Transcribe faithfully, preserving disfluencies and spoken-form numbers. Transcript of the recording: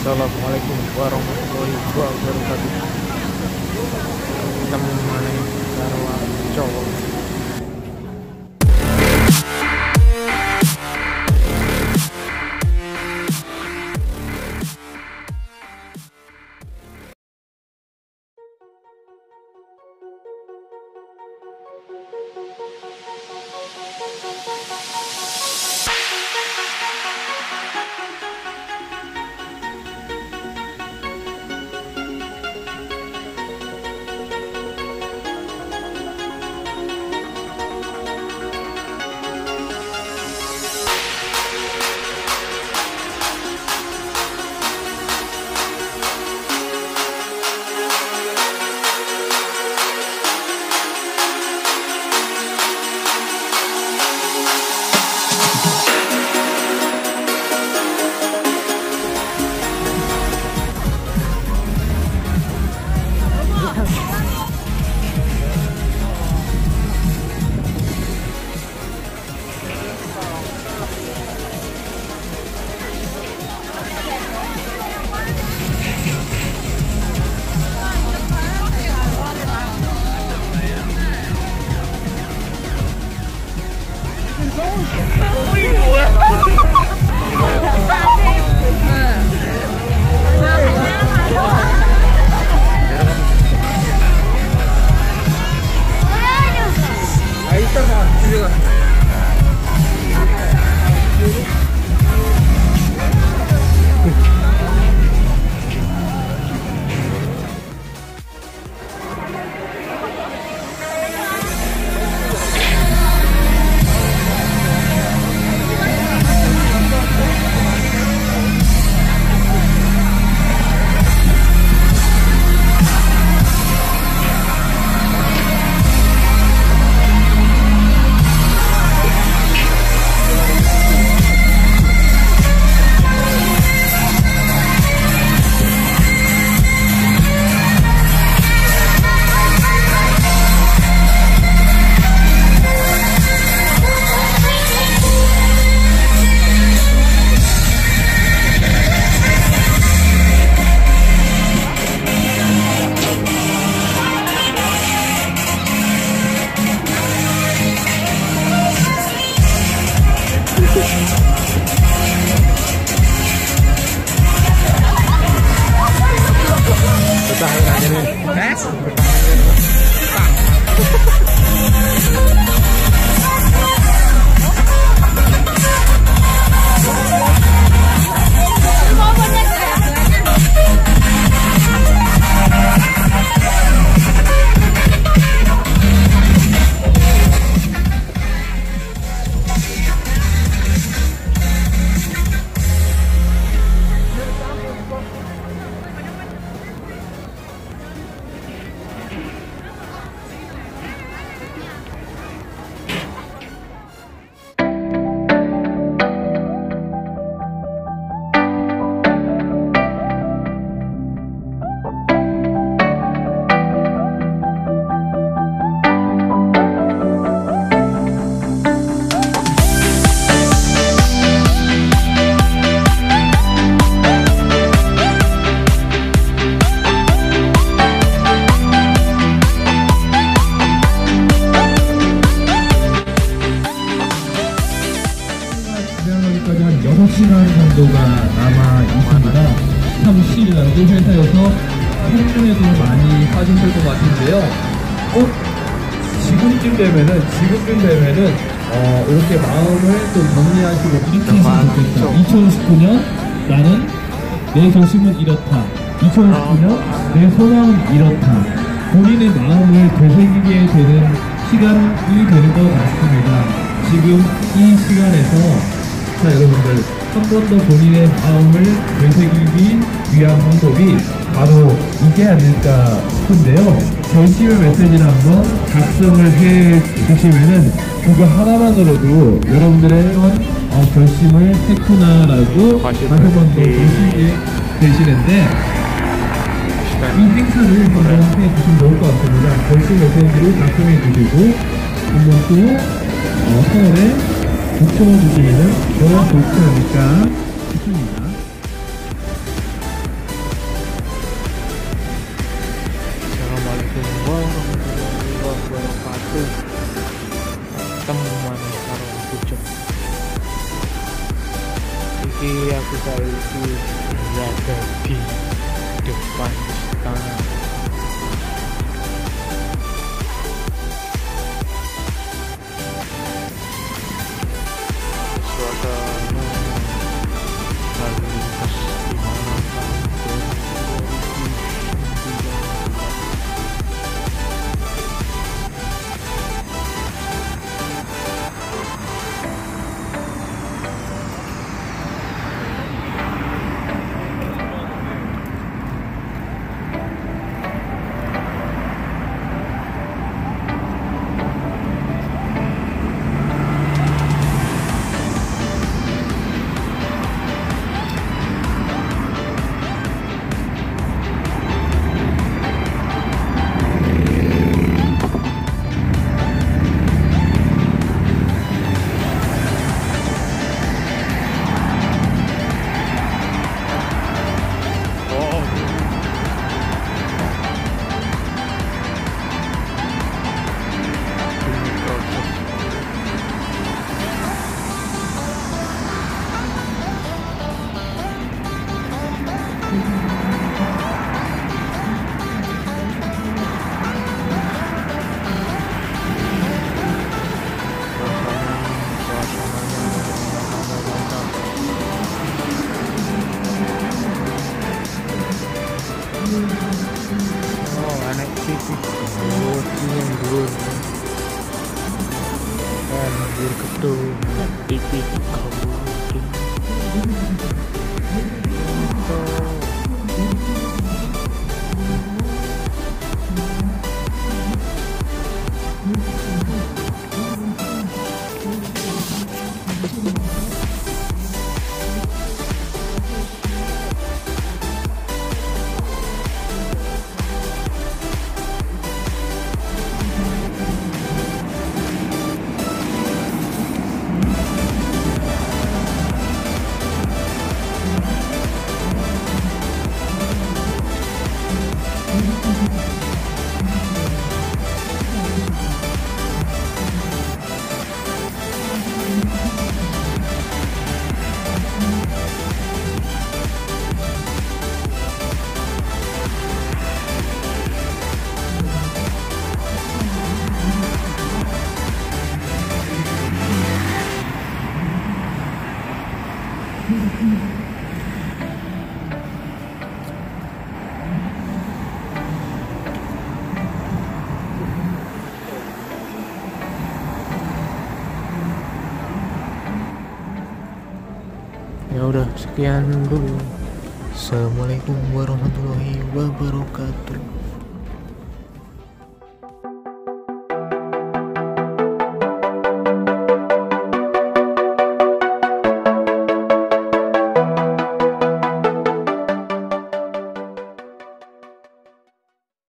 Assalamualaikum warahmatullahi wabarakatuh. Kita mengenai Sarawak Jawa. 여섯 시간 정도가 남아 있습니다. 참 시라고 회사에서 평균에도 많이 빠지실 것 같은데요. 어? 지금쯤 되면은, 지금쯤 되면은, 어, 이렇게 마음을 좀 정리하시고 이렇게 했으면 좋겠다. 이천십구 년 나는 내 결심은 이렇다. 이천십구 년 내 소망은 이렇다. 본인의 마음을 되새기게 되는 시간이 되는 것 같습니다. 지금 이 시간에서 자, 여러분들, 한 번 더 본인의 마음을 되새기기 위한 방법이 바로 이게 아닐까 싶은데요. 결심의 메시지를 한번 작성을 해 주시면은 그거 하나만으로도 여러분들의 어, 결심을 했구나라고 다시 한 번 더 보시게 되시는데, 이 행사를 한번 해 주시면 좋을 것 같습니다. 결심 메시지를 작성해 주시고 한번 또 어, 서울에 붙여주시면 더 좋지 않을까 싶습니다. itu saya itu berada di depan istana. Suasana lalu lintas di malam tahun dua ribu sembilan belas. Oh, anak titik dulu yang dulu kan bir gedung anak titik kamu ya udah sekian dulu. Assalamualaikum warahmatullahi wabarakatuh.